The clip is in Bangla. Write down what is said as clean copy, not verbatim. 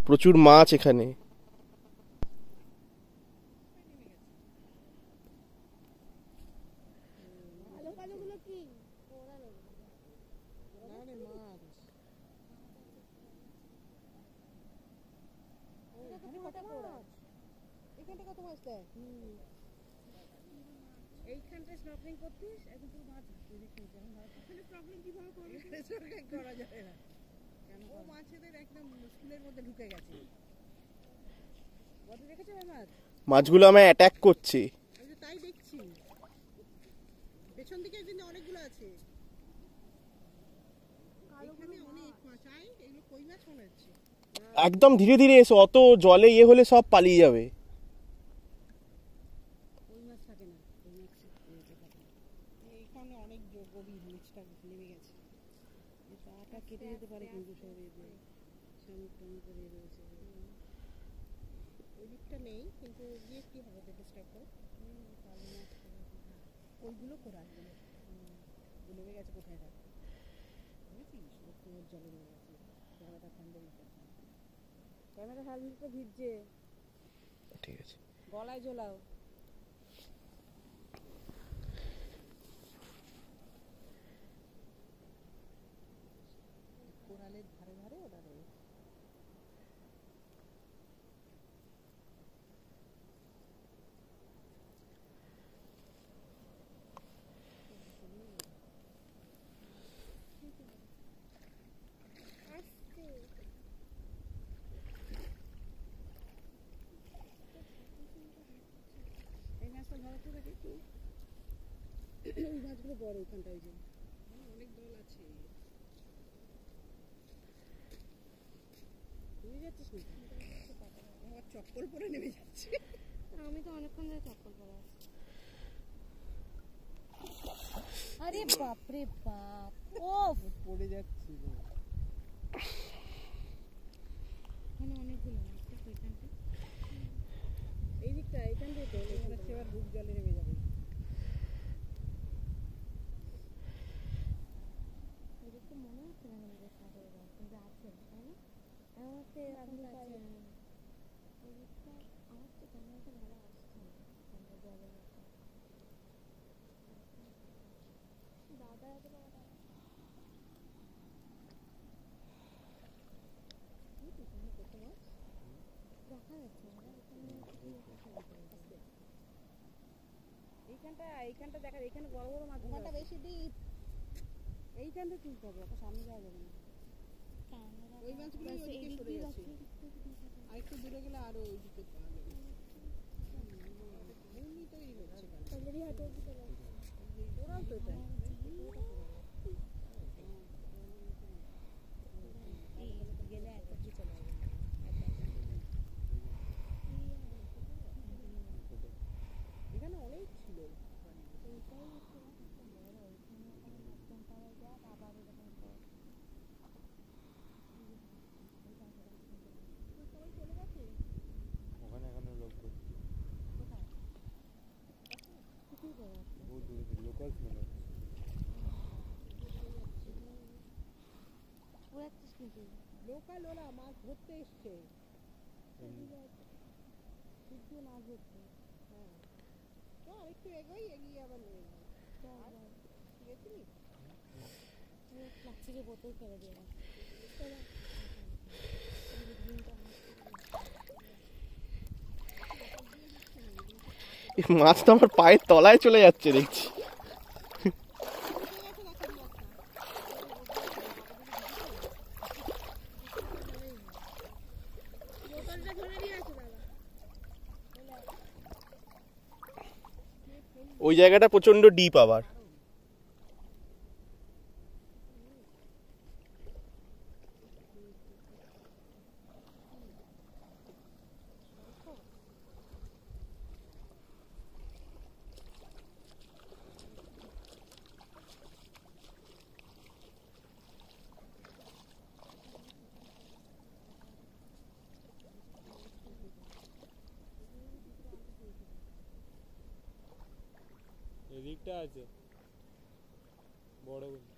প্রচুর মাছ এখানে। এইখানটায় স্নর্কেলিং করতিস, এখন পুরো মাছ এখানে স্নর্কেলিং কিভাবে করবে? স্নর্কেলিং করা যাবে না, ও মাছেদের একদম স্কুলের মধ্যে ঢুকে গেছে। বড় দেখেছো মাছ? মাছগুলো আমায় অ্যাটাক করছে। আমি তো তাই দেখছি, পেছন দিকে কিন্তু অনেকগুলো আছে। এখানে অনেক মাছ। আই এগুলো কই মাছ মনে হচ্ছে। একদম ধীরে ধীরে এসো, অত জলে ইয়ে হলে সব পালিয়ে যাবে। কই মাছ থাকে না, কই মাছ এখানে অনেক গভীর, নিচটা নেমে গেছে। পাটা কেটে যেতে পারে কিন্তু শরীরে শামুক টামুক করে রয়েছে। ওই দিকটা নেই, কিন্তু গিয়ে কি হবে দেখে স্টপ করে ওইগুলো করার নেমে গেছে কোথায় থাকে বুঝেছিস? তোর জলে নেমে গেছে, ক্যামেরাটা ঠান্ডা দিতে, ক্যামেরা হেলমেটটা ভিজছে। ঠিক আছে, গলায় ঝোলাও। কোরালের ধারে ধারে ওরা রয়েছে। এই মাছটা ধরো তো দেখি, ওই মাছগুলো বড় ওইখানটায়, যে অনেক দল আছে। নেমে যাচ্ছিস নাকি? আমার চপ্পল পরে নেমে যাচ্ছে। আমি তো অনেকক্ষণ ধরে চপ্পল পরে আছি। আরে বাপরে বাপ, ও পড়ে যাচ্ছি। এখানে অনেকগুলো মাছ দেখো, এখানটা এই দিকটা, এইখানটায় তো মনে হচ্ছে এবার ডুব জলে নেমে যাবে। এদিকে মনে হচ্ছে না আমাদের সাগরে গাছ, কিন্তু আছে তাই না? আমাকে এখন আছে এদিকটা। আমার তো ক্যামেরাটা ভালো আসছে না, আমরা জলের মধ্যে দাদা এগুলো দেখা যাচ্ছে না এইখানটা দেখা, এইখানে বড় বড় মাছ, ওখানটা বেশি ডিপ। এইখানটা তুলতে হবে, ওটা সামনে যাওয়া যাবে না। ওই মাছগুলো ওইদিকে সরে গেছে, আর একটু দূরে গেলে আরো ওইদিকে পাওয়া যাবে। ঘূর্ণি তৈরি হচ্ছে, ওরাও তো এটা গেলে এত কি চলে যাবে। এখানে অনেক ছিল, ওখানে এখনো লোক করছে, লোকাল মনে হচ্ছে। লোকাল ওরা মাছ ধরতে এসছে, মাছ ধরতে। হ্যাঁ, তো আরেকটু এগোই, এগিয়ে আবার নিয়ে গেছিলি প্লাস্টিকের বোতল ফেলে দিয়ে মাছ তো আমার পায়ের তলায় চলে যাচ্ছে দেখছি। ওই জায়গাটা প্রচন্ড ডিপ আবার। এদিকটা আছে বড়